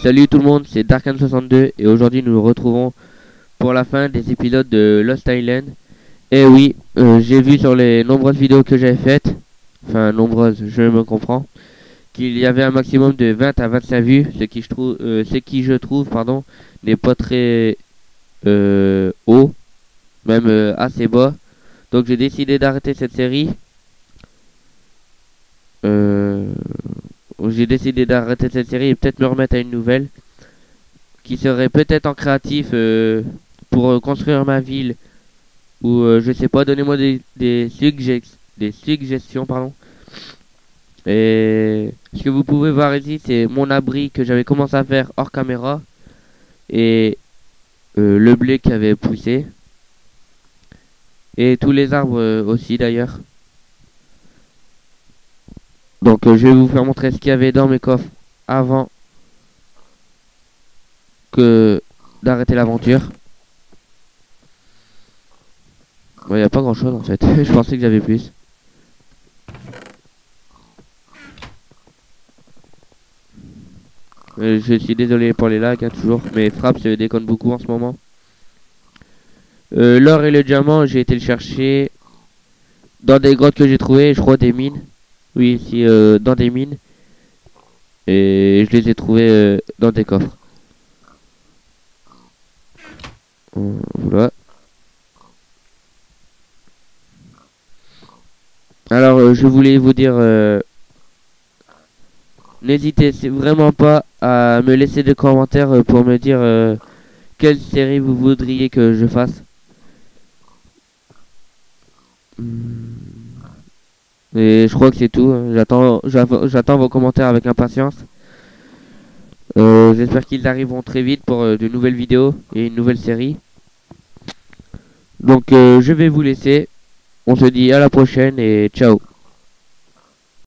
Salut tout le monde, c'est Darkan62 et aujourd'hui nous nous retrouvons pour la fin des épisodes de Lost Island. Et oui, j'ai vu sur les nombreuses vidéos que j'avais faites, enfin nombreuses, je me comprends, qu'il y avait un maximum de 20 à 25 vues, ce qui je trouve n'est pas très haut, même assez bas. Donc j'ai décidé d'arrêter cette série. Et peut-être me remettre à une nouvelle qui serait peut-être en créatif pour construire ma ville ou je sais pas, donnez-moi des suggestions pardon. Et ce que vous pouvez voir ici, c'est mon abri que j'avais commencé à faire hors caméra et le blé qui avait poussé et tous les arbres aussi d'ailleurs. Donc je vais vous faire montrer ce qu'il y avait dans mes coffres avant que d'arrêter l'aventure. Il n'y a pas grand chose en fait. Je pensais que j'avais plus. Je suis désolé pour les lags, hein, toujours. Mes frappes se déconnent beaucoup en ce moment. L'or et le diamant, j'ai été le chercher dans des grottes que j'ai trouvées, je crois des mines. Oui, ici, dans des mines. Et je les ai trouvés dans des coffres. Voilà. Alors, je voulais vous dire, n'hésitez vraiment pas à me laisser des commentaires pour me dire quelle série vous voudriez que je fasse. Et je crois que c'est tout. J'attends vos commentaires avec impatience. J'espère qu'ils arriveront très vite pour de nouvelles vidéos et une nouvelle série. Donc je vais vous laisser. On se dit à la prochaine et ciao.